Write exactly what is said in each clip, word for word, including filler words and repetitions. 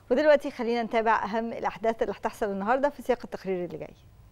ودلوقتي خلينا نتابع أهم الأحداث اللي هتحصل النهاردة في سياق التقرير اللي جاي.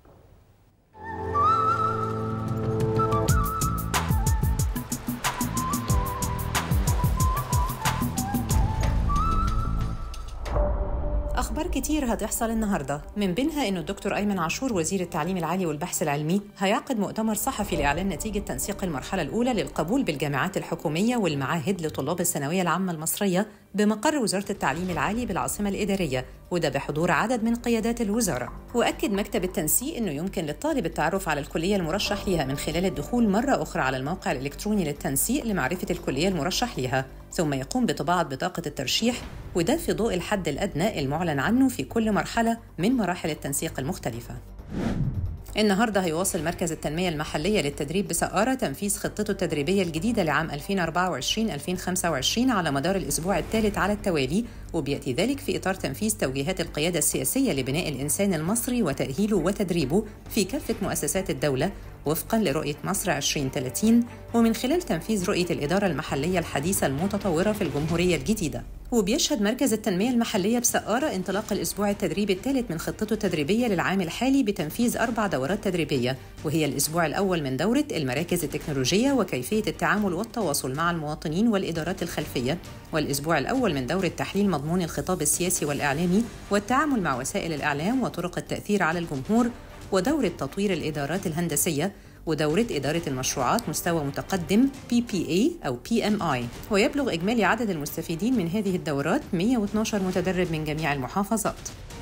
أخبار كتير هتحصل النهاردة، من بينها إنه الدكتور أيمن عاشور وزير التعليم العالي والبحث العلمي هيعقد مؤتمر صحفي لإعلان نتيجة تنسيق المرحلة الأولى للقبول بالجامعات الحكومية والمعاهد لطلاب الثانوية العامة المصرية بمقر وزارة التعليم العالي بالعاصمة الإدارية، وده بحضور عدد من قيادات الوزارة. وأكد مكتب التنسيق إنه يمكن للطالب التعرف على الكلية المرشح ليها من خلال الدخول مرة أخرى على الموقع الإلكتروني للتنسيق لمعرفة الكلية المرشح ليها، ثم يقوم بطباعة بطاقة الترشيح، وده في ضوء الحد الأدنى المعلن عنه في كل مرحلة من مراحل التنسيق المختلفة. النهارده هيواصل مركز التنمية المحلية للتدريب بسقارة تنفيذ خطته التدريبية الجديدة لعام ألفين وأربعة وعشرين ألفين وخمسة وعشرين على مدار الأسبوع الثالث على التوالي، وبيأتي ذلك في إطار تنفيذ توجيهات القيادة السياسية لبناء الإنسان المصري وتأهيله وتدريبه في كافة مؤسسات الدولة وفقاً لرؤية مصر عشرين ثلاثين، ومن خلال تنفيذ رؤية الإدارة المحلية الحديثة المتطورة في الجمهورية الجديدة. وبيشهد مركز التنمية المحلية بسقارة انطلاق الأسبوع التدريبي الثالث من خطته التدريبية للعام الحالي بتنفيذ أربع دورات تدريبية، وهي الأسبوع الأول من دورة المراكز التكنولوجية وكيفية التعامل والتواصل مع المواطنين والإدارات الخلفية، والأسبوع الأول من دورة تحليل مضمون الخطاب السياسي والإعلامي والتعامل مع وسائل الإعلام وطرق التأثير على الجمهور، ودورة تطوير الإدارات الهندسية، ودورة إدارة المشروعات مستوى متقدم بي بي إيه أو بي إم آي. ويبلغ إجمالي عدد المستفيدين من هذه الدورات مئة واثني عشر متدرب من جميع المحافظات.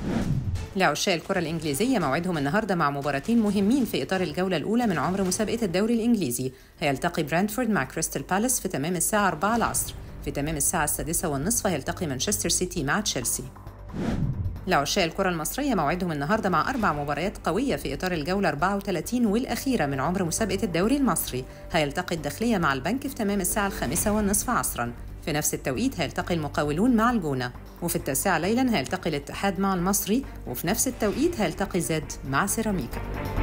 لعشاق الكرة الإنجليزية موعدهم النهاردة مع مباراتين مهمين في إطار الجولة الأولى من عمر مسابقة الدوري الإنجليزي. هيلتقي برنتفورد مع كريستال بالاس في تمام الساعة أربعة العصر. في تمام الساعة السادسة والنصف هيلتقي مانشستر سيتي مع تشيلسي. لعشاق الكرة المصرية موعدهم النهاردة مع أربع مباريات قوية في إطار الجولة أربعة وثلاثين والأخيرة من عمر مسابقة الدوري المصري. هيلتقي الداخلية مع البنك في تمام الساعة الخامسة والنصف عصراً. في نفس التوقيت هيلتقي المقاولون مع الجونة، وفي التاسعة ليلاً هيلتقي الاتحاد مع المصري، وفي نفس التوقيت هيلتقي زد مع سيراميكا.